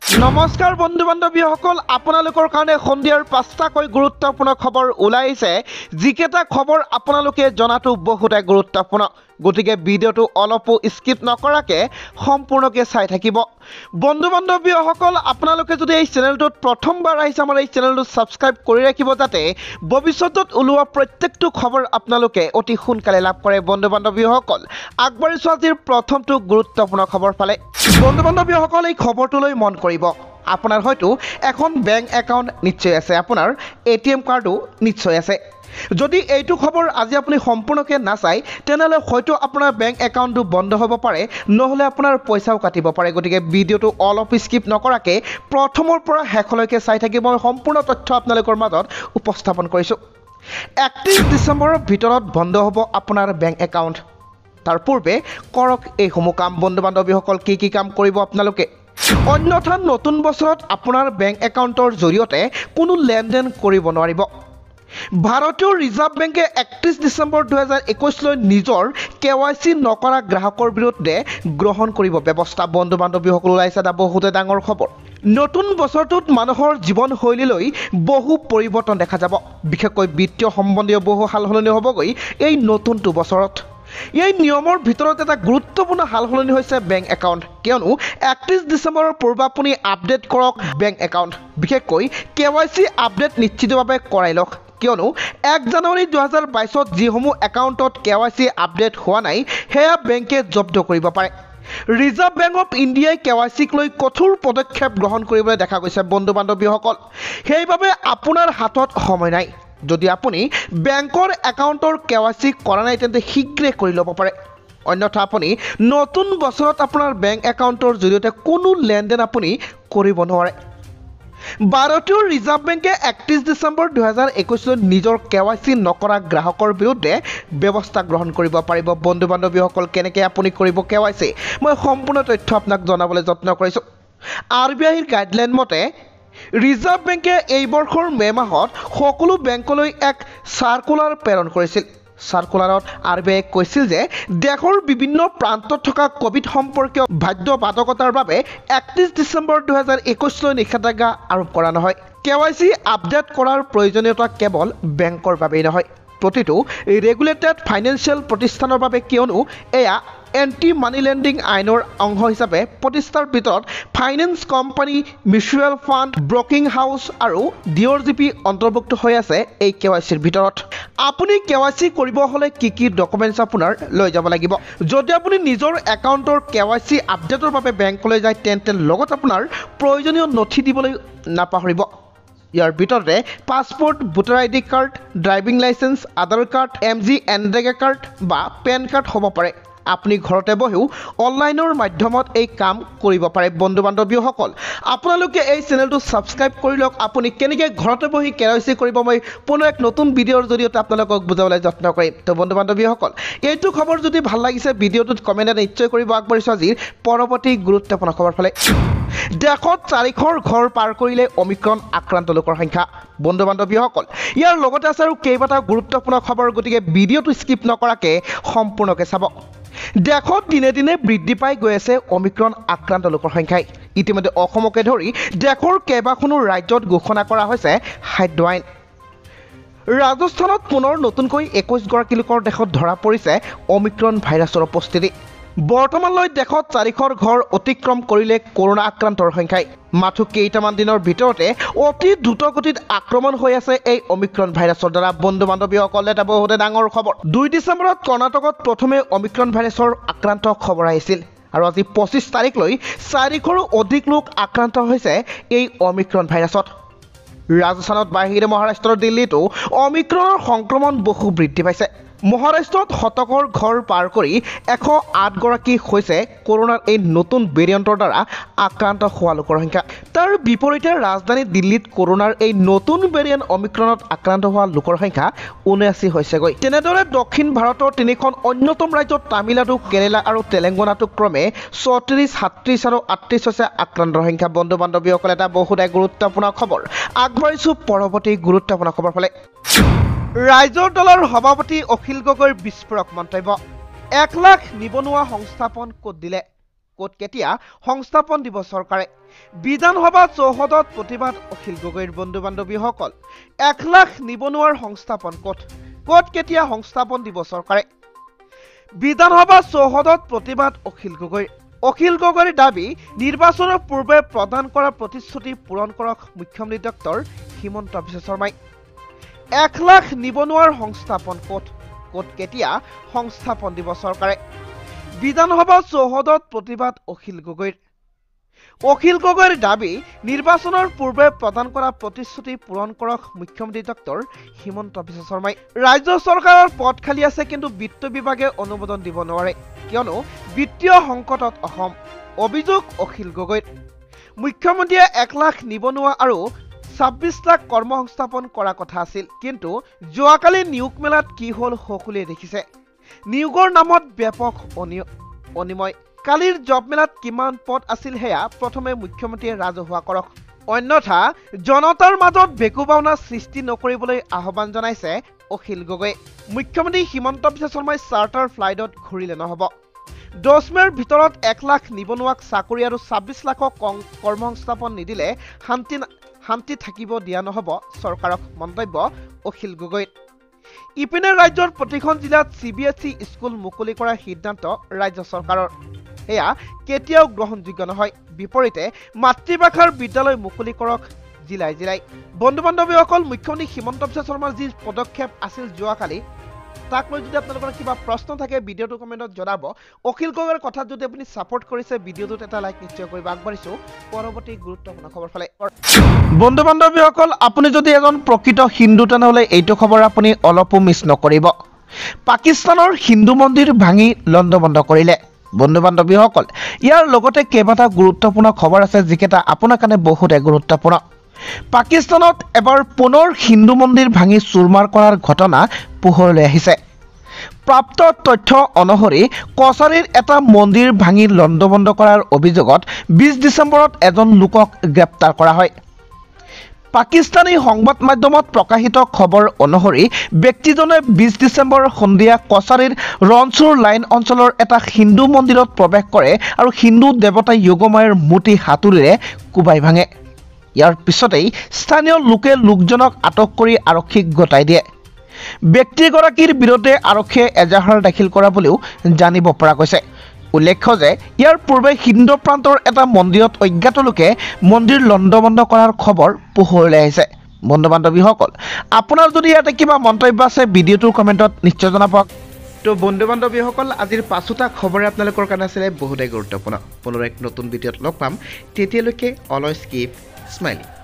নমস্কাৰ বন্ধু বান্ধৱীসকল, আপোনালোকৰ কাৰণে সন্ধিয়াৰ ৫টাকৈ গুৰুত্বপূৰ্ণ খবৰ ওলাইছে। যিকেইটা খবৰ আপোনালোকে জনাটো বহুতে গুৰুত্বপূৰ্ণ, গতিকে ভিডিঅ'টো অলপো স্কিপ নকৰাকৈ সম্পূৰ্ণকৈ চাই থাকিব। বন্ধু বান্ধৱীসকল, আপোনালোকে যদি এই চেনেলটোত প্ৰথমবাৰ আহিছে, আমাৰ এই চেনেলটো ছাবস্ক্ৰাইব কৰি ৰাখিব যাতে ভৱিষ্যতত ওলোৱা প্ৰত্যেকটো খবৰ আপোনালোকে অতি সোনকালে লাভ কৰে। বন্ধু বান্ধৱীসকল, আগবাঢ়িছোঁ আজিৰ প্ৰথমটো গুৰুত্বপূৰ্ণ খবৰ ফালে। বন্ধু বান্ধৱীসকল, এই খবৰটোলৈ মন কৰিব। আপোনাৰ হয়তো এখন বেংক একাউণ্ট নিশ্চয় আছে, আপোনাৰ ATM কাৰ্ডো নিশ্চয় আছে। যদি এইটো খবৰ আজি আপুনি সম্পূৰ্ণকৈ নাচায়, তেনেহ'লে হয়তো আপোনাৰ বেংক একাউণ্টটো বন্ধ হ'ব পাৰে, নহ'লে আপোনাৰ পইচাও কাটিব পাৰে। গতিকে ভিডিঅ'টো অলপ স্কিপ নকৰাকৈ প্ৰথমৰ পৰা শেষলৈকে চাই থাকিব। মই সম্পূৰ্ণ তথ্য আপোনালোকৰ মাজত উপস্থাপন কৰিছোঁ। 31 ডিচেম্বৰৰ ভিতৰত বন্ধ হ'ব আপোনাৰ বেংক একাউণ্ট। তাৰ পূৰ্বে কৰক এইসমূহ কাম। বন্ধু বান্ধৱীসকল, কি কাম কৰিব আপোনালোকে? অন্যথা নতুন বছৰত আপোনাৰ বেংক একাউণ্টৰ জৰিয়তে কোনো লেনদেন কৰিব নোৱাৰিব। ভাৰতীয় ৰিজাৰ্ভ বেংকে 31 ডিচেম্বৰ 2021লৈ নিজৰ KYC নকৰা গ্ৰাহকৰ বিৰুদ্ধে গ্ৰহণ কৰিব ব্যৱস্থা। বন্ধু বান্ধৱীসকল, ওলাইছে এটা বহুতে ডাঙৰ খবৰ। নতুন বছৰটোত মানুহৰ জীৱনশৈলীলৈ বহু পৰিৱৰ্তন দেখা যাব। বিশেষকৈ বিত্তীয় সম্বন্ধীয় বহু সালসলনি হ'বগৈ এই নতুনটো বছৰত। এই নিয়মৰ ভিতৰত এটা গুৰুত্বপূৰ্ণ সালসলনি হৈছে বেংক একাউণ্ট, কিয়নো 31 ডিচেম্বৰৰ পূৰ্বে আপুনি আপডেট কৰক বেংক একাউণ্ট। বিশেষকৈ KYC আপডেট নিশ্চিতভাৱে কৰাই লওক, কিয়নো 1 জানুৱাৰী 2022ত যিসমূহ একাউণ্টত KYC আপডেট হোৱা নাই, সেয়া বেংকে জব্দ কৰিব পাৰে। ৰিজাৰ্ভ বেংক অফ ইণ্ডিয়াই KYCক লৈ কঠোৰ পদক্ষেপ গ্ৰহণ কৰিবলৈ দেখা গৈছে। বন্ধু বান্ধৱীসকল, সেইবাবে আপোনাৰ হাতত সময় নাই। যদি আপুনি বেংকৰ একাউণ্টৰ KYC কৰা নাই, তেন্তে শীঘ্ৰে কৰি ল'ব পাৰে। অন্যথা আপুনি নতুন বছৰত আপোনাৰ বেংক একাউণ্টৰ জৰিয়তে কোনো লেনদেন আপুনি কৰিব নোৱাৰে। ভাৰতীয় ৰিজাৰ্ভ বেংকে 31 ডিচেম্বৰ 2021লৈ নিজৰ KYC নকৰা গ্ৰাহকৰ বিৰুদ্ধে ব্যৱস্থা গ্ৰহণ কৰিব পাৰিব। বন্ধু বান্ধৱীসকল, কেনেকৈ আপুনি কৰিব KYC, মই সম্পূৰ্ণ তথ্য আপোনাক জনাবলৈ যত্ন কৰিছোঁ। RBIৰ গাইডলাইন মতে ৰিজাৰ্ভ বেংকে এই বৰ্ষৰ মে' মাহত সকলো বেংকলৈ এক চাৰ্কুলাৰ প্ৰেৰণ কৰিছিল। চাৰ্কুলাৰত RBIয়ে কৈছিল যে দেশৰ বিভিন্ন প্ৰান্তত থকা কোভিড সম্পৰ্কীয় বাধ্যবাধকতাৰ বাবে 31 ডিচেম্বৰ 2021লৈ নিষেধাজ্ঞা আৰোপ কৰা নহয়। KYC আপডেট কৰাৰ প্ৰয়োজনীয়তা কেৱল বেংকৰ বাবেই নহয়, প্ৰতিটো ৰেগুলেটেড ফাইনেন্সিয়েল প্ৰতিষ্ঠানৰ বাবে, কিয়নো এয়া এণ্টি মানি লেণ্ডিং আইনৰ অংশ হিচাপে প্ৰতিষ্ঠাৰ ভিতৰত finance company, mutual fund, broking house আৰু DRGP অন্তৰ্ভুক্ত হৈ আছে এই KYCৰ ভিতৰত। আপুনি KYC কৰিব হ'লে কি ডকুমেণ্টছ আপোনাৰ লৈ যাব লাগিব? যদি আপুনি নিজৰ একাউণ্টৰ KYC আপডেটৰ বাবে বেংকলৈ যায়, তেন্তে লগত আপোনাৰ প্ৰয়োজনীয় নথি দিবলৈ নাপাহৰিব। ইয়াৰ ভিতৰতে passport, voter ID card, driving licence, Aadhaar card, MG NREGA card বা পেন কাৰ্ড হ'ব পাৰে। আপুনি ঘৰতে বহিও অনলাইনৰ মাধ্যমত এই কাম কৰিব পাৰে। বন্ধু বান্ধৱীসকল, আপোনালোকে এই চেনেলটো ছাবস্ক্ৰাইব কৰি লওক। আপুনি কেনেকৈ ঘৰতে বহি KYC কৰিব, মই পুনৰ এক নতুন ভিডিঅ'ৰ জৰিয়তে আপোনালোকক বুজাবলৈ যত্ন কৰিম। তো বন্ধু বান্ধৱীসকল, এইটো খবৰ যদি ভাল লাগিছে, ভিডিঅ'টোত কমেণ্ট নিশ্চয় কৰিব। আগবাঢ়িছোঁ আজিৰ পৰৱৰ্তী গুৰুত্বপূৰ্ণ খবৰ ফালে। দেশত 400 ঘৰ পাৰ কৰিলে অমিক্ৰণ আক্ৰান্ত লোকৰ সংখ্যা। বন্ধু বান্ধৱীসকল, ইয়াৰ লগতে আছে আৰু কেইবাটাও গুৰুত্বপূৰ্ণ খবৰ, গতিকে ভিডিঅ'টো স্কিপ নকৰাকৈ সম্পূৰ্ণকৈ চাব। দেশত দিনে দিনে বৃদ্ধি পাই গৈ আছে অমিক্ৰণ আক্ৰান্ত লোকৰ সংখ্যাই। ইতিমধ্যে অসমকে ধৰি দেশৰ কেইবাখনো ৰাজ্যত ঘোষণা কৰা হৈছে খাদ্য আইন। ৰাজস্থানত পুনৰ নতুনকৈ 21গৰাকী লোকৰ দেশত ধৰা পৰিছে অমিক্ৰণ ভাইৰাছৰ উপস্থিতি। বৰ্তমানলৈ দেশত 400 ঘৰ অতিক্ৰম কৰিলে কৰোনা আক্ৰান্তৰ সংখ্যাই। মাথো কেইটামান দিনৰ ভিতৰতে অতি দ্ৰুতগতিত আক্ৰমণ হৈ আছে এই অমিক্ৰণ ভাইৰাছৰ দ্বাৰা। বন্ধু বান্ধৱীসকল, এটা বহুতে ডাঙৰ খবৰ। 2 ডিচেম্বৰত কৰ্ণাটকত প্ৰথমে অমিক্ৰণ ভাইৰাছৰ আক্ৰান্ত খবৰ আহিছিল, আৰু আজি 25 তাৰিখলৈ 400ৰো অধিক লোক আক্ৰান্ত হৈছে এই অমিক্ৰণ ভাইৰাছত। ৰাজস্থানত বাহিৰে মহাৰাষ্ট্ৰৰ দিল্লীতো অমিক্ৰণৰ সংক্ৰমণ বহু বৃদ্ধি পাইছে। মহাৰাষ্ট্ৰত শতকৰ ঘৰ পাৰ কৰি 108গৰাকী হৈছে কৰোনাৰ এই নতুন ভেৰিয়েণ্টৰ দ্বাৰা আক্ৰান্ত হোৱা লোকৰ সংখ্যা। তাৰ বিপৰীতে ৰাজধানী দিল্লীত কৰোনাৰ এই নতুন ভেৰিয়েণ্ট অমিক্ৰণত আক্ৰান্ত হোৱা লোকৰ সংখ্যা 79 হৈছেগৈ। তেনেদৰে দক্ষিণ ভাৰতৰ 3খন অন্যতম ৰাজ্য তামিলনাডু, কেৰালা আৰু তেলেংগানাতো ক্ৰমে 34, 37 আৰু 38 হৈছে আক্ৰান্তৰ সংখ্যা। বন্ধু বান্ধৱীসকল, এটা বহুতে গুৰুত্বপূৰ্ণ খবৰ। আগবাঢ়িছোঁ পৰৱৰ্তী গুৰুত্বপূৰ্ণ খবৰ ফালে। ৰাইজৰ দলৰ সভাপতি অখিল গগৈৰ বিস্ফোৰক মন্তব্য। 1 লাখ নিবনুৱা সংস্থাপন ক'ত দিলে? ক'ত কেতিয়া সংস্থাপন দিব চৰকাৰে বিধানসভা চৌহদত প্ৰতিবাদ অখিল গগৈৰ বন্ধু বান্ধৱীসকল 1 লাখ নিবনুৱাৰ সংস্থাপন ক'ত কেতিয়া সংস্থাপন দিব চৰকাৰে বিধানসভা চৌহদত প্ৰতিবাদ অখিল গগৈৰ দাবী নিৰ্বাচনৰ পূৰ্বে প্ৰদান কৰা প্ৰতিশ্ৰুতি পূৰণ কৰক মুখ্যমন্ত্ৰী ডক্টৰ হিমন্ত বিশ্ব শৰ্মাই 1 লাখ নিবনুৱাৰ সংস্থাপন ক'ত কেতিয়া সংস্থাপন দিব চৰকাৰে বিধানসভা চৌহদত প্ৰতিবাদ অখিল গগৈৰ দাবী নিৰ্বাচনৰ পূৰ্বে প্ৰদান কৰা প্ৰতিশ্ৰুতি পূৰণ কৰক মুখ্যমন্ত্ৰী ডক্টৰ হিমন্ত বিশ্ব শৰ্মাই ৰাজ্য চৰকাৰৰ পদ খালী আছে কিন্তু বিত্ত বিভাগে অনুমোদন দিব নোৱাৰে কিয়নো বিত্তীয় সংকটত অসম অভিযোগ অখিল গগৈৰ মুখ্যমন্ত্ৰীয়ে 1 লাখ নিবনুৱা আৰু 26 লাখ কৰ্মসংস্থাপন কৰা কথা আছিল কিন্তু যোৱাকালি নিয়োগ মেলাত কি হ'ল সকলোৱে দেখিছে নিয়োগৰ নামত ব্যাপক অনিময় কালিৰ জব মেলাত কিমান পদ আছিল হেয়া প্ৰথমে মুখ্যমন্ত্ৰীয়ে ৰাজহুৱা কৰক অন্যথা জনতাৰ মাজত বেকুবাওনা সৃষ্টি নকৰিবলৈ আহ্বান জনাইছে অখিল গগৈ মুখ্যমন্ত্ৰী হিমন্ত বিশ্ব শৰ্মাই চাৰ্টাৰ ফ্লাইটত ঘূৰিলে নহব 10 মেৰ ভিতৰত 1 লাখ নিবনুৱাক চাকৰি আৰু 26 লাখক কৰ্মসংস্থাপন নিদিলে শান্তি থাকিব দিয়া নহব চৰকাৰক মন্তব্য অখিল গগৈৰ ইপিনে ৰাজ্যৰ প্ৰতিখন জিলাত CBSE স্কুল মুকলি কৰাৰ সিদ্ধান্ত ৰাজ্য চৰকাৰৰ এয়া কেতিয়াও গ্ৰহণযোগ্য নহয় বিপৰীতে মাতৃভাষাৰ বিদ্যালয় মুকলি কৰক জিলাই বন্ধু বান্ধৱীসকল মুখ্যমন্ত্ৰী হিমন্ত বিশ্ব শৰ্মাৰ যি পদক্ষেপ আছিল যোৱাকালি তাক লৈ যদি আপোনালোকৰ কিবা প্ৰশ্ন থাকে ভিডিঅ'টো কমেণ্টত জনাব অখিল গগৈৰ কথাত যদি আপুনি সাপোৰ্ট কৰিছে ভিডিঅ'টোত এটা লাইক নিশ্চয় কৰিব আগবাঢ়িছো পৰৱৰ্তী গুৰুত্বপূৰ্ণ খবৰ ফালে বন্ধু বান্ধৱীসকল আপুনি যদি এজন প্ৰকৃত হিন্দু তেনেহ'লে এইটো খবৰ আপুনি অলপো মিছ নকৰিব পাকিস্তানৰ হিন্দু মন্দিৰ ভাঙি লণ্ডভণ্ড কৰিলে বন্ধু বান্ধৱীসকল ইয়াৰ লগতে কেইবাটা গুৰুত্বপূৰ্ণ খবৰ আছে যিকেইটা আপোনাৰ কাৰণে বহুতে গুৰুত্বপূৰ্ণ পাকিস্তানত এবাৰ পুনৰ হিন্দু মন্দিৰ ভাঙি চুৰমাৰ কৰাৰ ঘটনা পোহৰলৈ আহিছে প্ৰাপ্ত তথ্য অনুসৰি কছাৰীৰ এটা মন্দিৰ ভাঙি লণ্ডভণ্ড কৰাৰ অভিযোগত 20 ডিচেম্বৰত এজন লোকক গ্ৰেপ্তাৰ কৰা হয় পাকিস্তানী সংবাদ মাধ্যমত প্ৰকাশিত খবৰ অনুসৰি ব্যক্তিজনে 20 ডিচেম্বৰ সন্ধিয়া কছাৰীৰ ৰনচুৰ লাইন অঞ্চলৰ এটা হিন্দু মন্দিৰত প্ৰৱেশ কৰে আৰু হিন্দু দেৱতা যোগমায়াৰ মূৰ্তি হাতুৰিৰে কোবাই ভাঙে ইয়াৰ পিছতেই স্থানীয় লোকজনক আটক কৰি আৰক্ষীক গতাই দিয়ে ব্যক্তিগৰাকীৰ বিৰুদ্ধে আৰক্ষীয়ে এজাহাৰ দাখিল কৰা বুলিও জানিব পৰা গৈছে উল্লেখ্য যে ইয়াৰ পূৰ্বে হিন্দু প্ৰান্তৰ এটা মন্দিৰত অজ্ঞাত লোকে মন্দিৰ লণ্ডভণ্ড কৰাৰ খবৰ পোহৰলৈ আহিছে বন্ধু বান্ধৱীসকল আপোনাৰ যদি ইয়াতে কিবা মন্তব্য আছে ভিডিঅ'টোৰ কমেণ্টত নিশ্চয় জনাব তো বন্ধু বান্ধৱীসকল আজিৰ পাঁচোটা খবৰে আপোনালোকৰ কাৰণে আছিলে বহুতেই গুৰুত্বপূৰ্ণ পুনৰ এক নতুন ভিডিঅ'ত লগ পাম তেতিয়ালৈকে অলৱেজ কিপ স্মাইলিং